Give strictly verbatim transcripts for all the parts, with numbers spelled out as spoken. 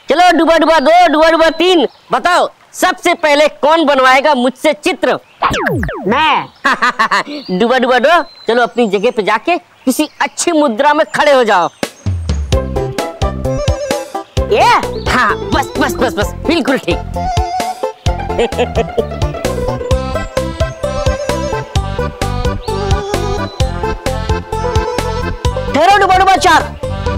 चलो डुबा डुबा दो, डुबा डुबा तीन। बताओ सबसे पहले कौन बनवाएगा मुझसे चित्र? मैं। डुबा डुबा दो। चलो अपनी जगह पे जाके किसी अच्छी मुद्रा में खड़े हो जाओ। ये? हाँ बस बस बस बस बिल्कुल ठीक। ठहरो डुबा डुबा चार।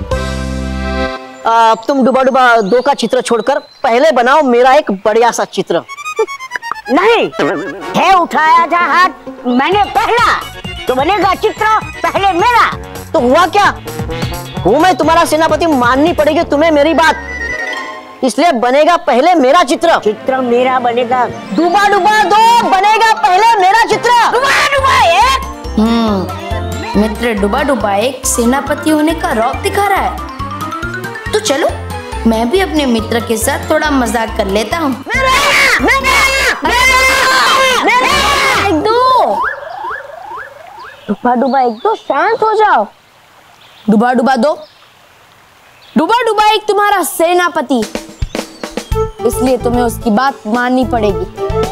आ, तुम डुबा डुबा दो का चित्र छोड़कर पहले बनाओ मेरा एक बढ़िया सा चित्र। नहीं है, उठाया था हाथ मैंने पहला, तो बनेगा चित्र पहले मेरा। तो हुआ क्या? हूँ मैं तुम्हारा सेनापति, माननी पड़ेगी तुम्हें मेरी बात, इसलिए बनेगा पहले मेरा चित्र। चित्र मेरा बनेगा। डुबा डुबा दो बनेगा पहले मेरा चित्र। डुबा डुबा एक। हम्म मित्र डुबा डुबा एक सेनापति होने का रौब दिखा रहा है। तो चलो मैं भी अपने मित्र के साथ थोड़ा मजाक कर लेता हूँ। एक दो डुबा डुबा एक दो शांत हो जाओ। डुबा डुबा दो। डुबा डुबा एक तुम्हारा सेनापति, इसलिए तुम्हें उसकी बात माननी पड़ेगी।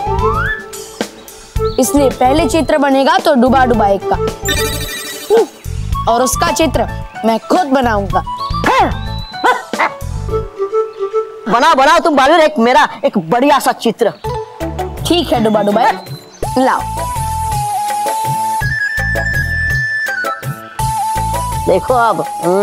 इसलिए पहले चित्र बनेगा तो डुबा डुबा एक का, और उसका चित्र मैं खुद बनाऊंगा। बना बनाओ तुम बालवीर एक मेरा एक बढ़िया सा चित्र। ठीक है डुबा डुबा लाओ। देखो अब।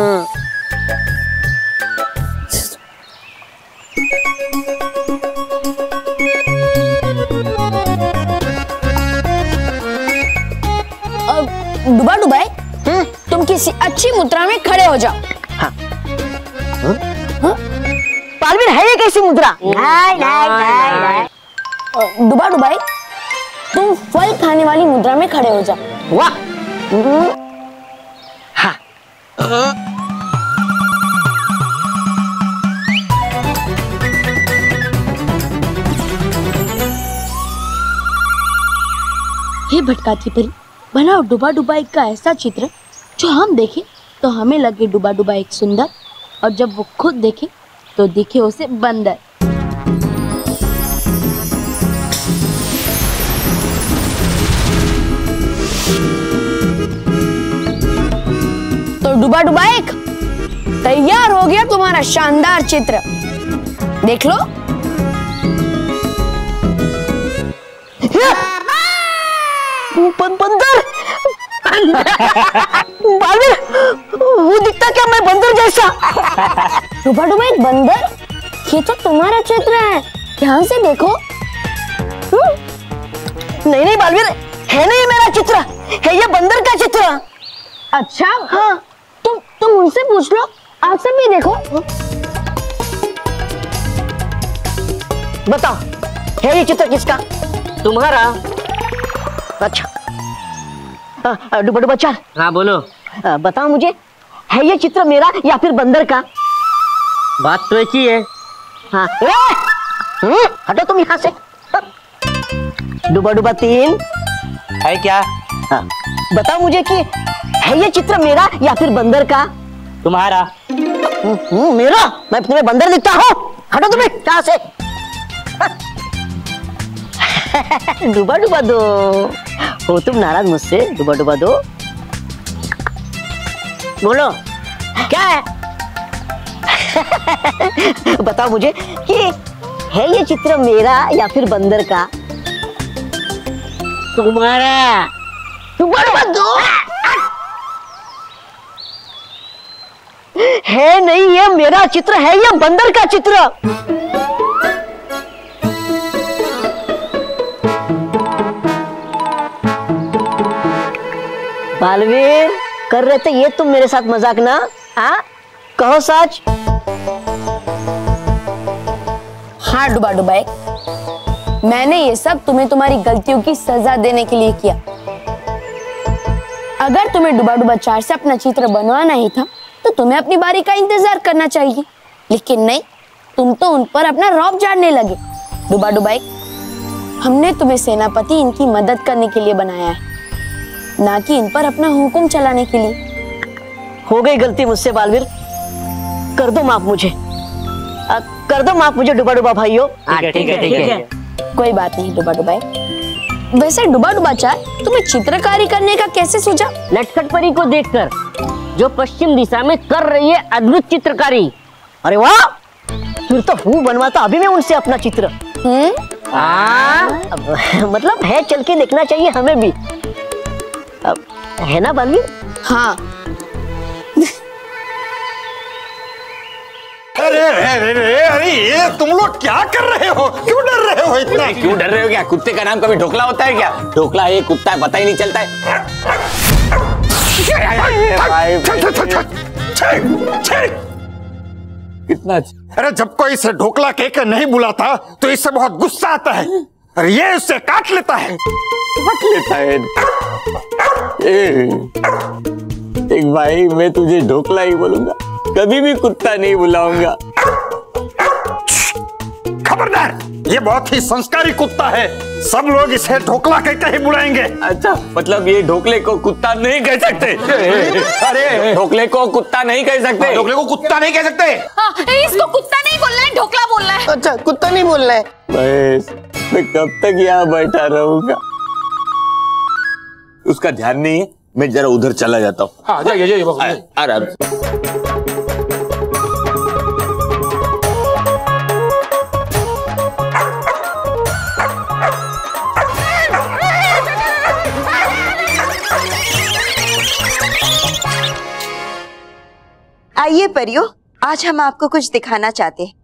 डुबा डुबा तुम किसी अच्छी मुद्रा में खड़े हो जाओ। हाँ। बालवीर है ये कैसी मुद्रा? नहीं नहीं नहीं नहीं। डुबा डुबा तुम फल खाने वाली मुद्रा में खड़े हो जाओ। वाह। हाँ। हे भटकाती परी, बनाओ डुबा डुबा एक का ऐसा चित्र जो हम देखें तो हमें लगे डुबा डुबा एक सुंदर, और जब वो खुद देखे तो दिखे उसे बंदर। तो डुबा डुबा एक तैयार हो गया तुम्हारा शानदार चित्र, देख लो। बंदर। बालवीर वो दिखता क्या मैं बंदर जैसा? डुबा डुबा एक बंदर, ये तो तुम्हारा चित्र है, ध्यान से देखो। नहीं नहीं बालवीर, है नहीं मेरा चित्र, है ये बंदर का चित्र। अच्छा हाँ, तुम तुम उनसे पूछ लो, आप सब भी देखो। बताओ है ये चित्र किसका? तुम्हारा। अच्छा डुबा डुबा चार। हाँ बोलो। बताओ मुझे, है ये चित्र मेरा या फिर बंदर का? बात तो एक ही है। हाँ। हटो तुम यहाँ से। डुबा डुबा तीन। है क्या? हाँ। बताओ मुझे कि है ये चित्र मेरा या फिर बंदर का? तुम्हारा। मेरा? मैं तुम्हें बंदर दिखता हूँ? हटो तुम्हें यहाँ से। डुबा डुबा दो। हो तुम नाराज मुझसे? डुबा डुबा दो। बोलो क्या है? बताओ मुझे कि है ये चित्र मेरा या फिर बंदर का? तुम्हारा। डुबा डुबा दो। है नहीं ये मेरा चित्र, है ये बंदर का चित्र। बालवीर कर रहे थे ये तुम मेरे साथ मजाक ना? हाँ कहो सच। हाँ डुबा डुबा मैंने ये सब तुम्हें तुम्हारी गलतियों की सजा देने के लिए किया। अगर तुम्हें डुबा डुबा चार से अपना चित्र बनवाना ही था तो तुम्हें अपनी बारी का इंतजार करना चाहिए, लेकिन नहीं, तुम तो उन पर अपना रौब झाड़ने लगे। डुबा डुबा हमने तुम्हें सेनापति इनकी मदद करने के लिए बनाया है, ना कि इन पर अपना हुक्म चलाने के लिए। हो गई गलती मुझसे बालवीर, कर दो माफ मुझे। आ, कर दो माफ मुझे डुबा डुबा भाइयों। ठीक है ठीक है ठीक है। कोई बात नहीं डुबा डुबाई। वैसे डुबा डुबा चार तुम्हें चित्रकारी करने का कैसे सूझा? नटखट परी को देखकर, जो पश्चिम दिशा में कर रही है अद्भुत चित्रकारी। अरे वाह, फिर तो हूँ बनवाता अभी मैं उनसे अपना चित्र। हम्म अब, मतलब है, चल के देखना चाहिए हमें भी। अब, है ना बालवीर? हाँ। अरे अरे अरे अरे ये तुम लोग क्या कर रहे हो? क्यों डर रहे हो इतना? क्यों डर रहे हो? क्या कुत्ते का नाम कभी ढोकला होता है क्या? ढोकला ये कुत्ता है, पता ही नहीं चलता है। कितना? अरे जब कोई इसे ढोकला कहकर नहीं बुलाता तो इससे बहुत गुस्सा आता है और ये उससे काट लेता है। काट लेता है। ए, एक भाई, मैं तुझे ढोकला ही बोलूंगा, कभी भी कुत्ता नहीं बुलाऊंगा। खबरदार, ये बहुत ही संस्कारी कुत्ता है, सब लोग इसे ढोकला कहकर ही बुलाएंगे। अच्छा, मतलब ये ढोकले को कुत्ता नहीं कह सकते? अरे ढोकले को कुत्ता नहीं कह सकते? ढोकले को कुत्ता नहीं कह सकते? हाँ, इसको कुत्ता नहीं बोलना है, ढोकला बोलना है। अच्छा, कुत्ता नहीं बोलना है। बस मैं कब तक यहाँ बैठा रहूंगा? उसका ध्यान नहीं है, मैं जरा उधर चला जाता हूँ। हाँ, जाइए जाइए आराम से। आइए परियों, आज हम आपको कुछ दिखाना चाहते हैं।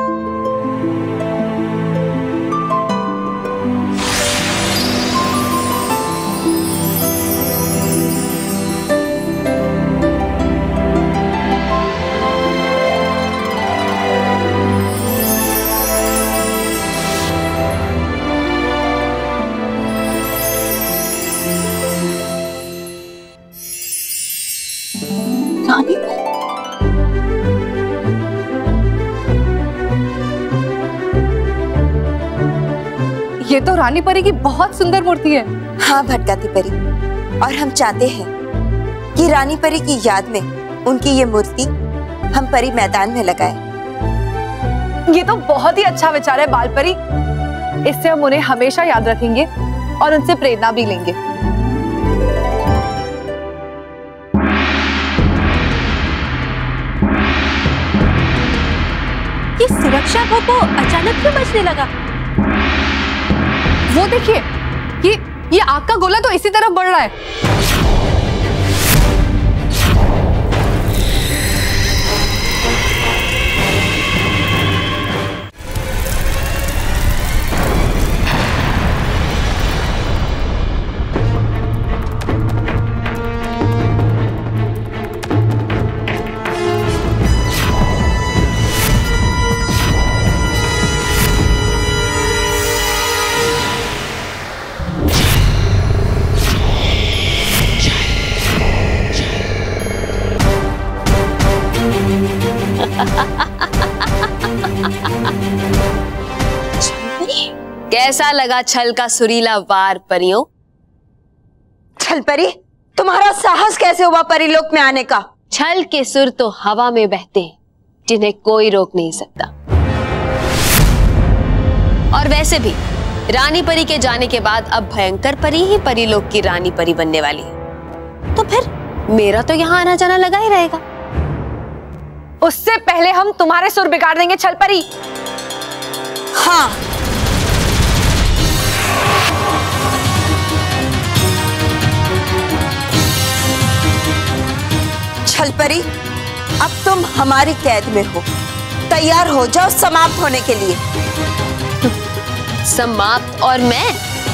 ये तो रानी परी की बहुत सुंदर मूर्ति है। हाँ भटकाती परी, और हम चाहते हैं कि रानी परी की याद में उनकी ये मूर्ति हम परी मैदान में लगाएं। ये तो बहुत ही अच्छा विचार है बाल परी, इससे हम उन्हें हमेशा याद रखेंगे और उनसे प्रेरणा भी लेंगे। ये सुरक्षा भोपो अचानक क्यों बजने लगा? वो देखिए, ये ये आग का गोला तो इसी तरफ बढ़ रहा है। कैसा लगा छल का सुरीला वार परियों? छल परी, तुम्हारा साहस कैसे हुआ परिलोक में आने का? छल के सुर तो हवा में बहते हैं, जिन्हें कोई रोक नहीं सकता। और वैसे भी रानी परी के जाने के बाद अब भयंकर परी ही परिलोक की रानी परी बनने वाली है, तो फिर मेरा तो यहाँ आना जाना लगा ही रहेगा। उससे पहले हम तुम्हारे सुर बिगाड़ देंगे छल परी। हाँ, छल परी, अब तुम हमारी कैद में हो, तैयार हो जाओ समाप्त होने के लिए। समाप्त? और मैं?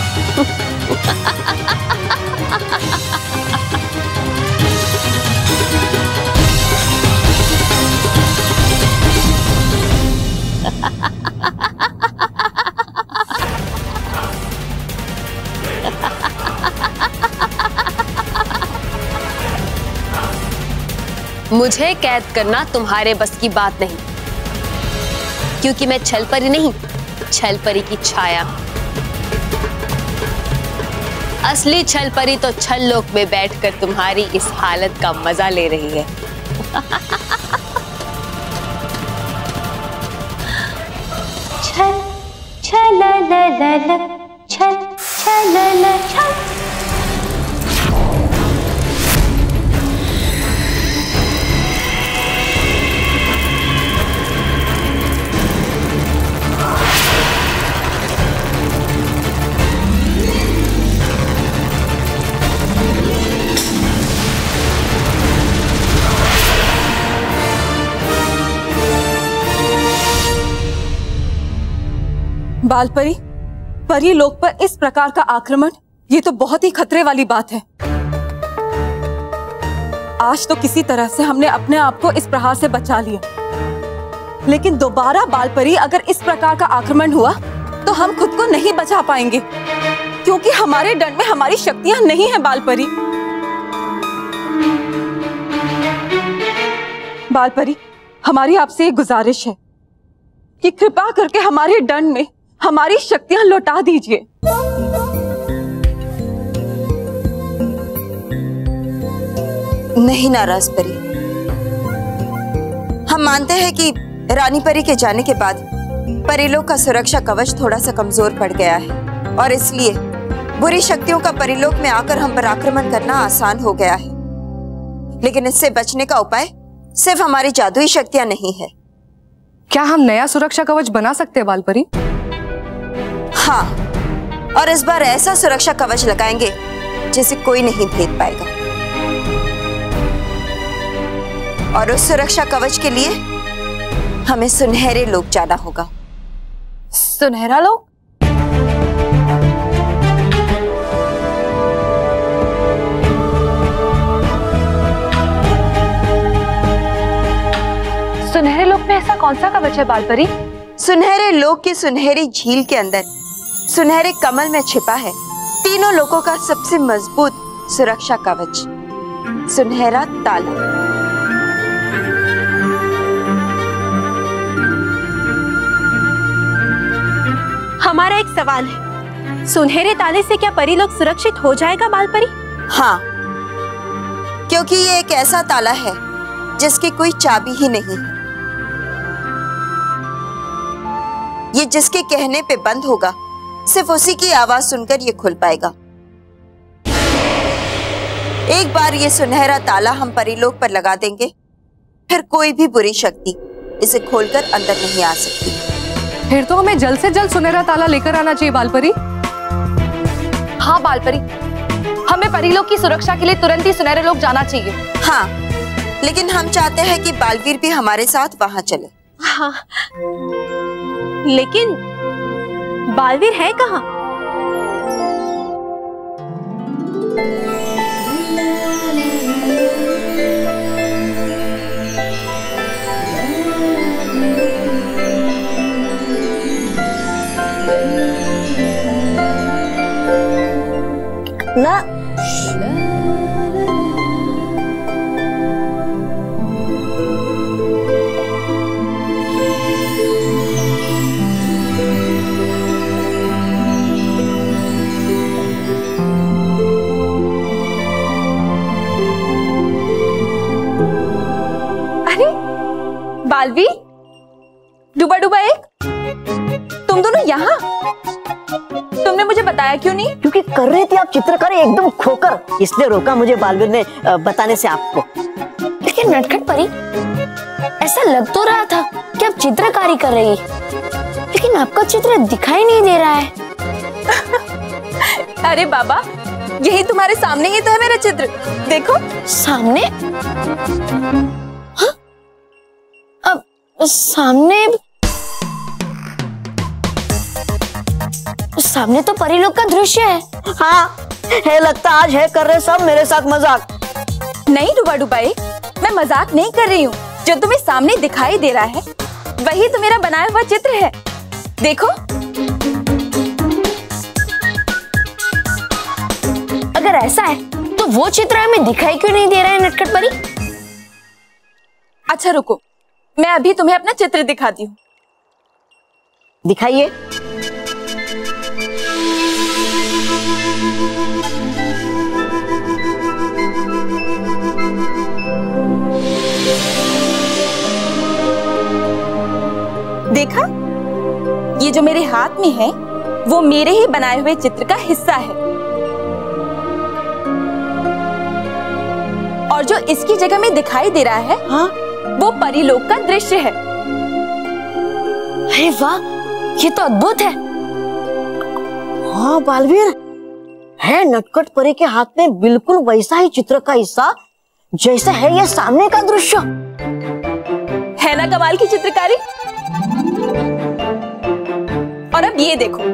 मुझे कैद करना तुम्हारे बस की बात नहीं, क्योंकि मैं छल परी नहीं, छल परी की छाया। असली छल परी तो छल लोक में बैठकर तुम्हारी इस हालत का मजा ले रही है। छलल छल छलल छल। बाल परी, परी लोक पर इस प्रकार का आक्रमण, ये तो बहुत ही खतरे वाली बात है। आज तो किसी तरह से हमने अपने आप को इस प्रहार से बचा लिया, लेकिन दोबारा बाल परी अगर इस प्रकार का आक्रमण हुआ तो हम खुद को नहीं बचा पाएंगे, क्योंकि हमारे दंड में हमारी शक्तियां नहीं है। बाल परी, बाल परी, हमारी आपसे एक गुजारिश है कि कृपा करके हमारे दंड में हमारी शक्तियां लौटा दीजिए। नहीं नाराज परी, हम मानते हैं कि रानी परी के जाने के बाद परिलोक का सुरक्षा कवच थोड़ा सा कमजोर पड़ गया है और इसलिए बुरी शक्तियों का परिलोक में आकर हम पर आक्रमण करना आसान हो गया है। लेकिन इससे बचने का उपाय सिर्फ हमारी जादुई शक्तियां नहीं है। क्या हम नया सुरक्षा कवच बना सकते हैं बाल परी? हाँ, और इस बार ऐसा सुरक्षा कवच लगाएंगे जिसे कोई नहीं भेद पाएगा। और उस सुरक्षा कवच के लिए हमें सुनहरे लोक जाना होगा। सुनहरा लोक? सुनहरे लोक में ऐसा कौन सा कवच है बाल परी? सुनहरे लोक की सुनहरी झील के अंदर सुनहरे कमल में छिपा है तीनों लोकों का सबसे मजबूत सुरक्षा कवच, सुनहरा ताला। हमारा एक सवाल है, सुनहरे ताले से क्या परिलोक सुरक्षित हो जाएगा बाल परी? हाँ, क्योंकि ये एक ऐसा ताला है जिसकी कोई चाबी ही नहीं है। ये जिसके कहने पे बंद होगा, सिर्फ उसी की आवाज सुनकर ये खुल पाएगा। एक बार ये सुनहरा ताला हम परिलोक पर लगा देंगे, फिर कोई भी बुरी शक्ति इसे खोलकर अंदर नहीं आ सकती। फिर तो हमें जल्द से जल्द सुनहरा ताला लेकर आना चाहिए बाल परी। हाँ बाल परी, हमें परिलोक की सुरक्षा के लिए तुरंत ही सुनहरे लोक जाना चाहिए। हाँ, लेकिन हम चाहते हैं कि बालवीर भी हमारे साथ वहां चले। हाँ, लेकिन बालवीर है कहाँ? ना बालवीर, डूबा डूबा एक, तुम दोनों यहाँ? तुमने मुझे बताया क्यों नहीं? क्योंकि कर रही थी आप चित्रकारी एकदम खोकर, इसलिए रोका मुझे बालवीर ने बताने से आपको। लेकिन नटखट परी, ऐसा लग तो रहा था कि आप चित्रकारी कर रही है, लेकिन आपका चित्र दिखाई नहीं दे रहा है। अरे बाबा, यही तुम्हारे सामने ही तो है मेरा चित्र, देखो। सामने? हाँ? अब सामने सामने तो परिलोक का दृश्य है। हाँ, है लगता आज है कर रहे सब मेरे साथ मजाक। नहीं डूबा डूबा एक, मैं मजाक नहीं कर रही हूँ। जो तुम्हें सामने दिखाई दे रहा है वही तो मेरा बनाया हुआ चित्र है, देखो। अगर ऐसा है तो वो चित्र हमें दिखाई क्यों नहीं दे रहा है नटखट परी? अच्छा रुको, मैं अभी तुम्हें अपना चित्र दिखाती हूँ। दिखाइए। देखा, ये जो मेरे हाथ में है वो मेरे ही बनाए हुए चित्र का हिस्सा है। और जो इसकी जगह में दिखाई दे रहा है, हाँ? वो परीलोक का दृश्य है। अरे वाह, ये तो अद्भुत है। हाँ बालवीर, है नटखट परी के हाथ में बिल्कुल वैसा ही चित्र का हिस्सा जैसा है ये सामने का दृश्य। है ना कमाल की चित्रकारी। और अब ये देखो,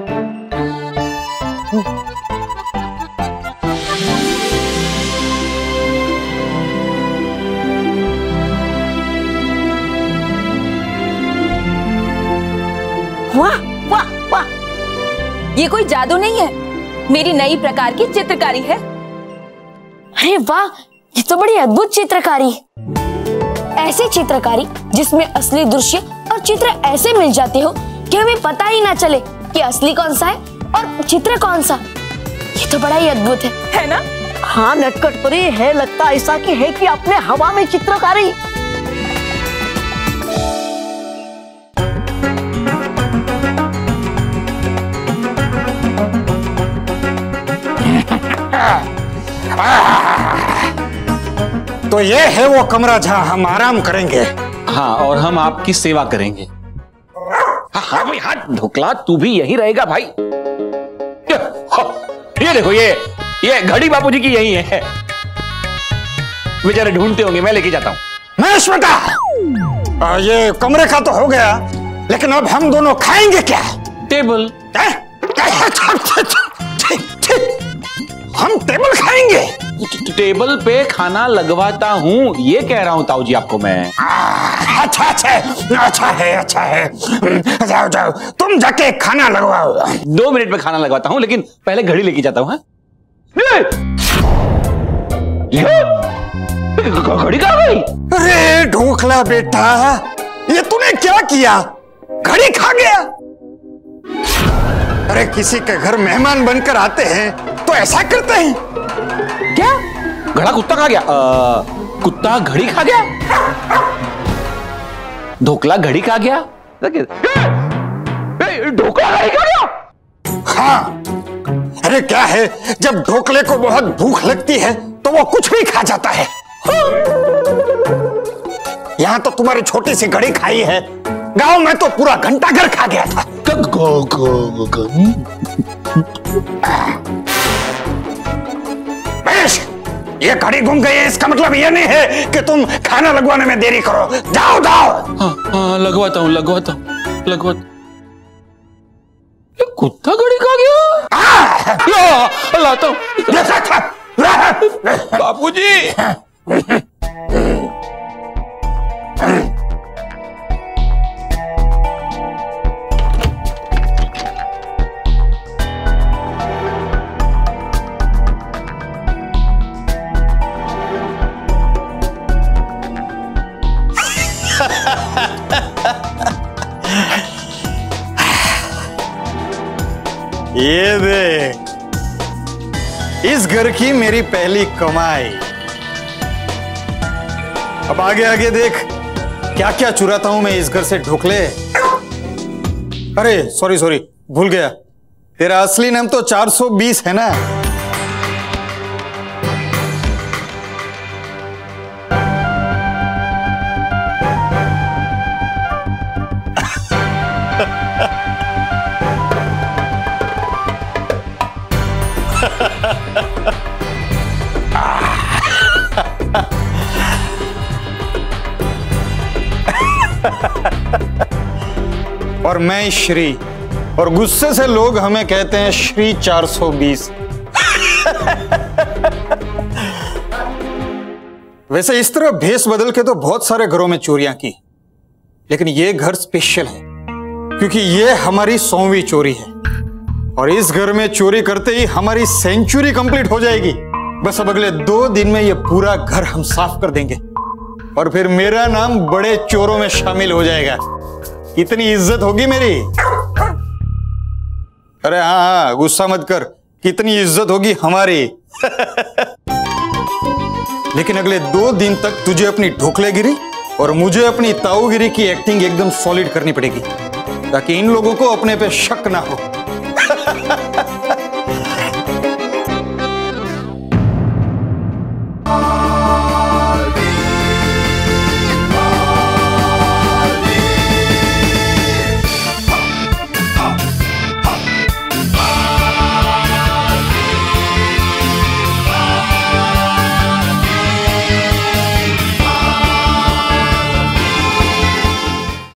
वाह वाह वाह, ये कोई जादू नहीं है, मेरी नई प्रकार की चित्रकारी है। अरे वाह, ये तो बड़ी अद्भुत चित्रकारी है। ऐसी चित्रकारी जिसमें असली दृश्य और चित्र ऐसे मिल जाते हो कि हमें पता ही ना चले कि असली कौन सा है और चित्र कौन सा। ये तो बड़ा ही अद्भुत है, है ना? हाँ नटखट परी, है लगता ऐसा कि है कि अपने हवा में चित्रकारी। तो ये है वो कमरा जहां हम आराम करेंगे। हाँ, और हम आपकी सेवा करेंगे। हाँ भाई, हाँ ढोकला, तू भी यही रहेगा भाई। ये देखो, ये ये घड़ी बापूजी की यही है। बेचारे ढूंढते होंगे, मैं लेके जाता हूँ। मैं श्वेता, ये कमरे का तो हो गया, लेकिन अब हम दोनों खाएंगे क्या? टेबल। हम टेबल खाएंगे? टेबल पे खाना लगवाता हूँ, ये कह रहा हूँ ताऊ जी आपको मैं। अच्छा अच्छा अच्छा है, अच्छा है। जाओ जाओ, तुम जाके खाना लगवाओ। दो मिनट में खाना लगवाता हूँ, लेकिन पहले घड़ी लेके जाता हूँ। घड़ी कहाँ गई? अरे ढोकला बेटा, ये तूने क्या किया? घड़ी खा गया? अरे किसी के घर मेहमान बनकर आते हैं तो ऐसा करते हैं क्या? घड़ा कुत्ता खा गया? आ, कुत्ता घड़ी खा गया? ढोकला घड़ी खा गया? ढोकला घड़ी खा गया? हाँ, अरे क्या है, जब ढोकले को बहुत भूख लगती है तो वो कुछ भी खा जाता है। यहां तो तुम्हारी छोटी सी घड़ी खाई है, गांव में तो पूरा घंटा घर खा गया था। गो, गो, गो। ये घड़ी घूम गई है, इसका मतलब ये नहीं है कि तुम खाना लगवाने में देरी करो। जाओ जाओ। हाँ, हाँ, लगवाता हूँ लगवाता हूँ लगवाता। ये कुत्ता घड़ी खा गया? लाता हूँ बापूजी। ये देख, इस घर की मेरी पहली कमाई। अब आगे आगे देख क्या क्या चुराता हूं मैं इस घर से ढोकले। अरे सॉरी सॉरी, भूल गया, तेरा असली नाम तो चार सौ बीस है ना? और मैं श्री, और गुस्से से लोग हमें कहते हैं श्री चार सौ बीस। वैसे इस तरह भेस बदल के तो बहुत सारे घरों में चोरियां की, लेकिन ये घर स्पेशल है क्योंकि ये हमारी सौवीं चोरी है। और इस घर में चोरी करते ही हमारी सेंचुरी कंप्लीट हो जाएगी। बस अब अगले दो दिन में ये पूरा घर हम साफ कर देंगे और फिर मेरा नाम बड़े चोरों में शामिल हो जाएगा। कितनी इज्जत होगी मेरी। अरे हाँ हाँ, गुस्सा मत कर, कितनी इज्जत होगी हमारी। लेकिन अगले दो दिन तक तुझे अपनी ढोकलेगिरी और मुझे अपनी ताऊगिरी की एक्टिंग एकदम सॉलिड करनी पड़ेगी ताकि इन लोगों को अपने पे शक ना हो। है।